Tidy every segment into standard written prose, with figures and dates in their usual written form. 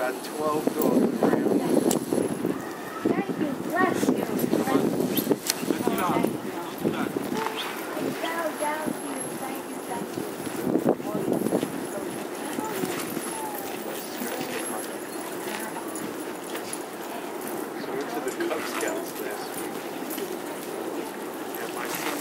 about 12 dogs around. Thank you, bless you. Thank you. Bow down to you. Thank you, thank you. So I went to the Cub Scouts last week. And my son,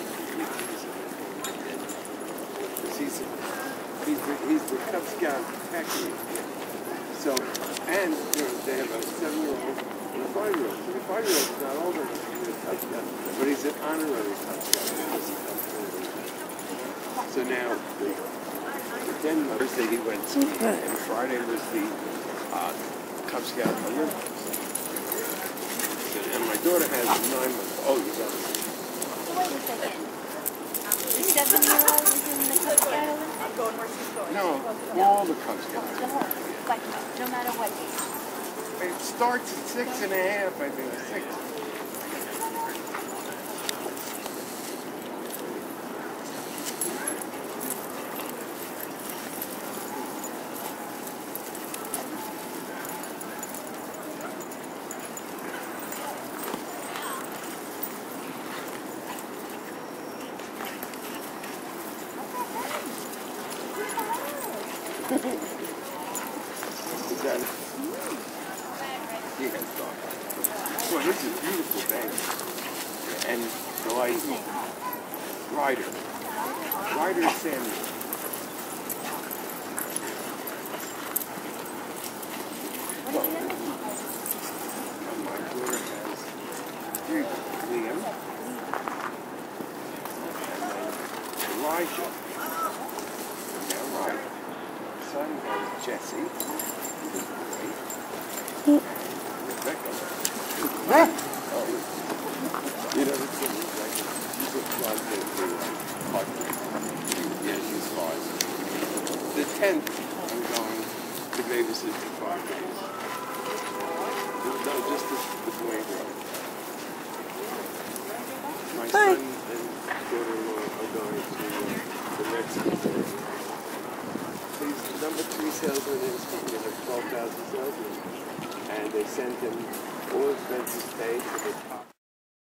he's the Cub Scout tech lead. So, and they have a 7-year-old and a 5-year-old. So the 5-year-old is not old enough to be a Cub Scout, but he's an honorary Cub Scout. So now, then Thursday he went skiing, and Friday was the Cub Scout Olympics. And my daughter has a 9-month-old. You got it. Wait a second. The 7-year-old is in the Cub Scout Olympics? I'm going where she's going. No, all the Cub Scouts. Like, no matter what age. It starts at 6.5, I think. 6. Well, this is a beautiful day. And so I Ryder Samuel. Well, my daughter has 3, Liam, and then Elijah. Now Ryder. My son has Jesse. Rebecca. Oh, you know, she's a project partner. Yeah, she's 5. The 10th, I'm going to babysit for 5 days. No, just the boy girl. My son and daughter-in-law are going to the Mexican store. He's the number 3 salesman in his company. They have 12,000 salesmen. And they sent him all expenses paid for the